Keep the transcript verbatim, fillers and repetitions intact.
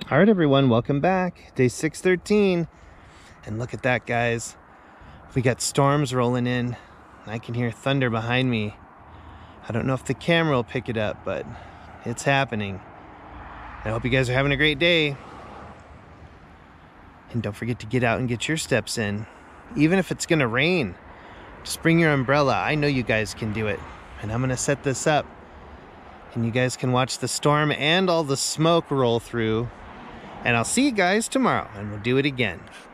All right, everyone, welcome back. Day six thirteen. And look at that, guys. We got storms rolling in. I can hear thunder behind me. I don't know if the camera will pick it up, but it's happening. I hope you guys are having a great day. And don't forget to get out and get your steps in. Even if it's gonna rain, just bring your umbrella. I know you guys can do it. And I'm gonna set this up. And you guys can watch the storm and all the smoke roll through. And I'll see you guys tomorrow, and we'll do it again.